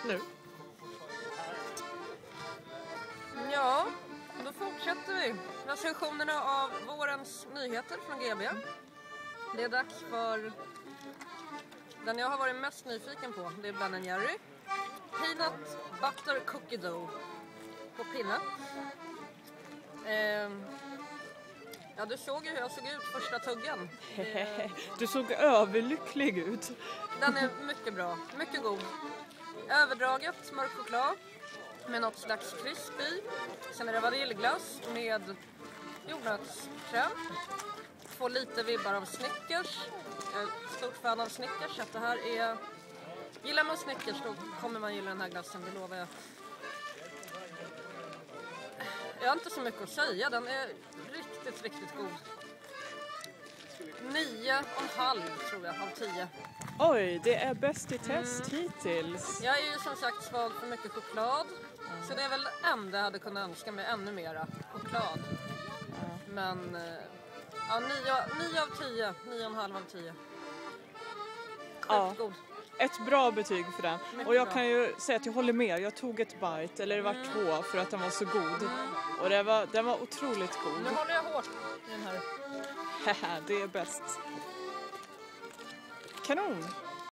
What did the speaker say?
nu. Ja, då fortsätter vi recensionerna av vårens nyheter från GB. Det är dags för den jag har varit mest nyfiken på. Det är Ben & Jerry Peanut Butter Cookie Dough på pinne. Ja, du såg ju hur jag såg ut första tuggan. Du såg överlycklig ut. Den är mycket bra, mycket god. Överdraget mörk choklad med något slags krisp i. Sen är det vaniljglass med jordnötskräm. Får lite vibbar av Snickers. Jag är ett stort fan av Snickers. Så att det här är... Gillar man Snickers då kommer man gilla den här glassen, det lovar jag. Jag har inte så mycket att säga. Den är riktigt, riktigt god. 9,5 tror jag av 10. Oj, det är bäst i test hittills. Jag är ju som sagt svag för mycket choklad. Så det är väl enda jag hade kunnat önska mig ännu mera choklad. Men ja, 9 av 10. 9,5 av 10. Sjukt god. Ett bra betyg för den. Mycket och jag bra. kan ju säga att jag håller med. Jag tog ett bite, eller det var 2 för att den var så god. Och den var otroligt god. Nu håller jag hårt i den här. Haha, det är bäst. Kanon!